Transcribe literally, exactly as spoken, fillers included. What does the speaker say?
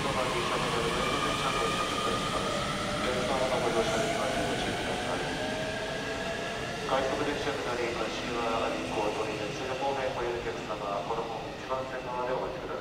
のが電車となる上の電車の到着いたします。皆様のご乗車にご注意ください。快速電車下り柏日光都立鶴方面ご利用のお客様、この本一番線側でお待ちください。